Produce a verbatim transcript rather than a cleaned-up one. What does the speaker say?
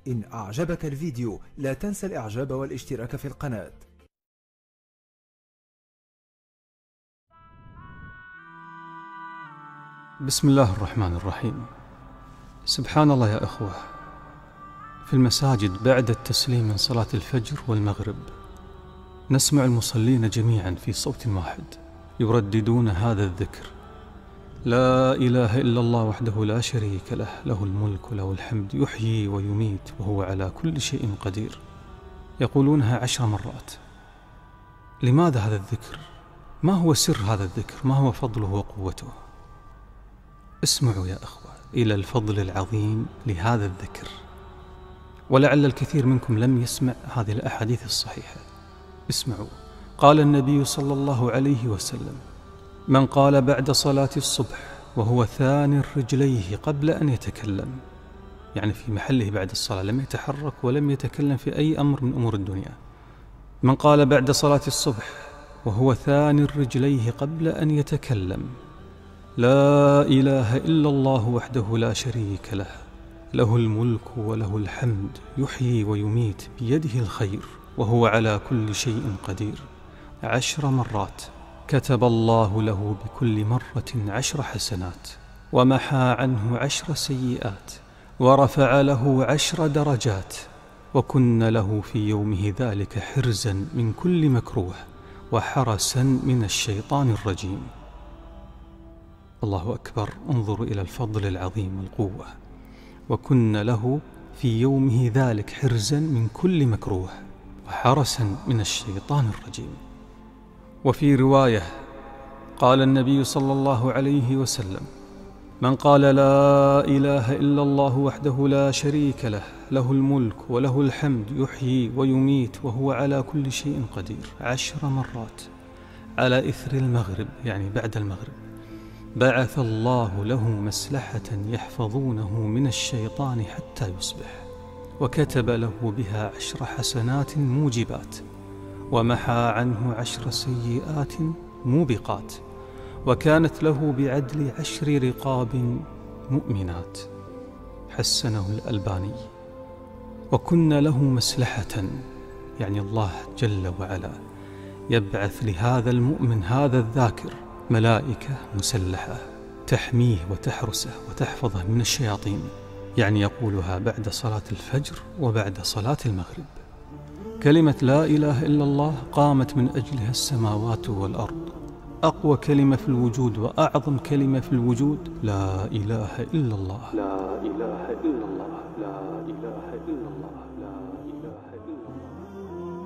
إن أعجبك الفيديو لا تنسى الإعجاب والاشتراك في القناة. بسم الله الرحمن الرحيم. سبحان الله يا أخوة، في المساجد بعد التسليم من صلاة الفجر والمغرب نسمع المصلين جميعا في صوت واحد يرددون هذا الذكر: لا إله إلا الله وحده لا شريك له، له الملك وله الحمد، يحيي ويميت وهو على كل شيء قدير. يقولونها عشر مرات. لماذا هذا الذكر؟ ما هو سر هذا الذكر؟ ما هو فضله وقوته؟ اسمعوا يا أخوة إلى الفضل العظيم لهذا الذكر، ولعل الكثير منكم لم يسمع هذه الأحاديث الصحيحة. اسمعوا. قال النبي صلى الله عليه وسلم: من قال بعد صلاة الصبح وهو ثان رجليه قبل أن يتكلم، يعني في محله بعد الصلاة، لم يتحرك ولم يتكلم في أي أمر من أمور الدنيا. من قال بعد صلاة الصبح وهو ثان رجليه قبل أن يتكلم: لا إله إلا الله وحده لا شريك له، له الملك وله الحمد، يحيي ويميت بيده الخير وهو على كل شيء قدير، عشر مرات، كتب الله له بكل مرة عشر حسنات، ومحى عنه عشر سيئات، ورفع له عشر درجات، وكن له في يومه ذلك حرزا من كل مكروه وحرسا من الشيطان الرجيم. الله أكبر. انظروا إلى الفضل العظيم والقوة. وكن له في يومه ذلك حرزا من كل مكروه وحرسا من الشيطان الرجيم. وفي رواية قال النبي صلى الله عليه وسلم: من قال لا إله إلا الله وحده لا شريك له، له الملك وله الحمد، يحيي ويميت وهو على كل شيء قدير، عشر مرات على إثر المغرب، يعني بعد المغرب، بعث الله له مسلحة يحفظونه من الشيطان حتى يصبح، وكتب له بها عشر حسنات موجبات، ومحى عنه عشر سيئات موبقات، وكانت له بعدل عشر رقاب مؤمنات. حسنه الألباني. وكن له مسلحة، يعني الله جل وعلا يبعث لهذا المؤمن هذا الذاكر ملائكة مسلحة تحميه وتحرسه وتحفظه من الشياطين، يعني يقولها بعد صلاة الفجر وبعد صلاة المغرب. كلمة لا إله إلا الله قامت من أجلها السماوات والأرض. أقوى كلمة في الوجود وأعظم كلمة في الوجود لا إله إلا الله. لا إله إلا الله. لا إله إلا الله. لا إله إلا الله.